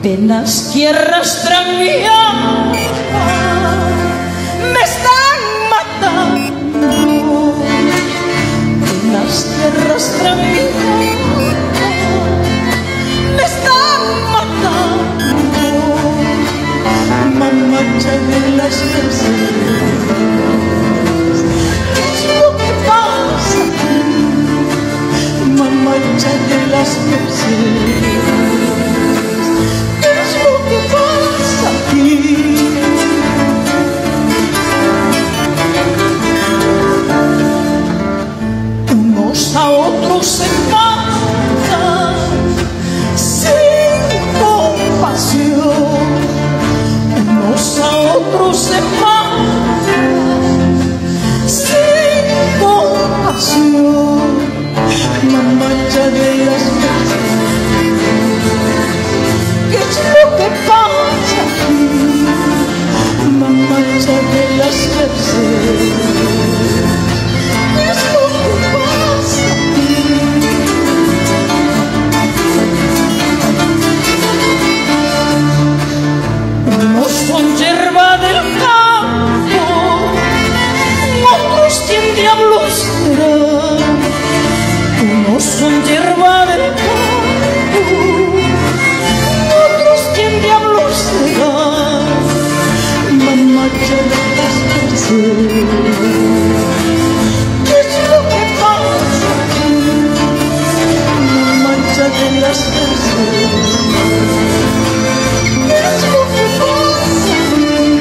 En las tierras tranviadas me están matando. En las tierras tranviadas me están matando. Mamacha de las Mercedes, ¿qué es lo que pasa aquí? Mamacha de las Mercedes, a otros se matan sin compasión. Unos a otros se matan sin compasión. Mamacha de las Mercedes, ¿qué es lo que pasa aquí? Mamacha de las Mercedes, ¿qué es lo que pasa? Unos son hierba del campo, otros quien diablos serán. Unos son hierba del campo, otros quien diablos serán. Mamacha de las Mercedes, ¿qué es lo que pasa aquí? Mamacha de las Mercedes, ¿qué es lo que pasa aquí?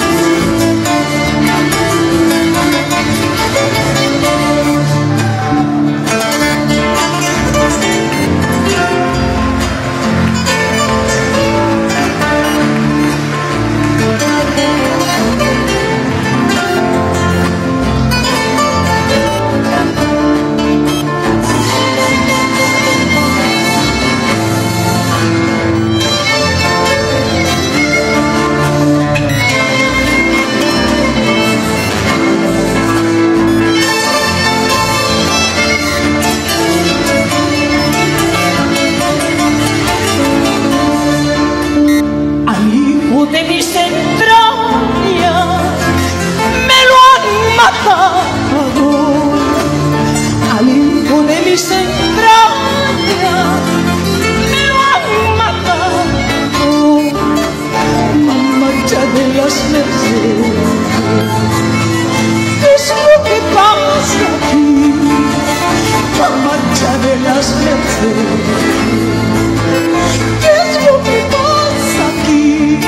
De mis entrañas me lo han matado. Al hijo de mis entrañas me lo han matado. Mamacha de las Mercedes, ¿qué es lo que pasa aquí? Mamacha de las Mercedes, ¿qué es lo que pasa aquí?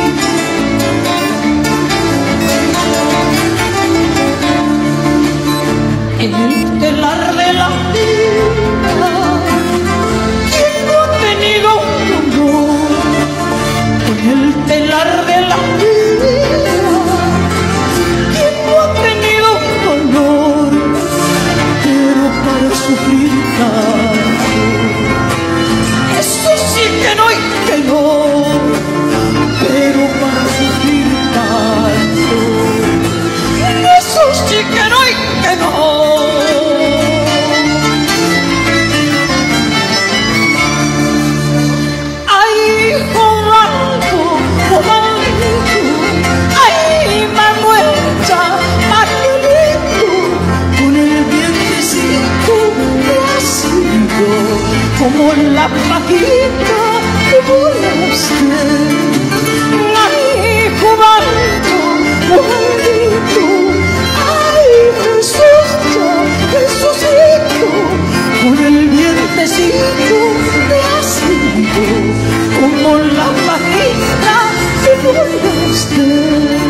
En el telar de la vida, ¿quién no ha tenido un honor? En el telar de la vida, ¿quién no ha tenido un honor? Pero para sufrir tanto, eso sí que no y que no. Pero para sufrir tanto, eso sí que no y que no. Como la paquita que volaste, ay, Juanito, Juanito, ay, Jesucito, con el vientecito te has ido, como la paquita que volaste.